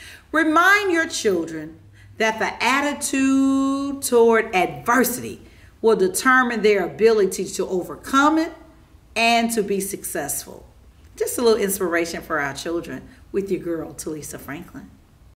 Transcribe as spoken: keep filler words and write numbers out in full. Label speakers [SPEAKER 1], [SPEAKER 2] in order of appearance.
[SPEAKER 1] Remind your children that the attitude toward adversity will determine their ability to overcome it and to be successful. Just a little inspiration for our children with your girl, Telisa Franklin.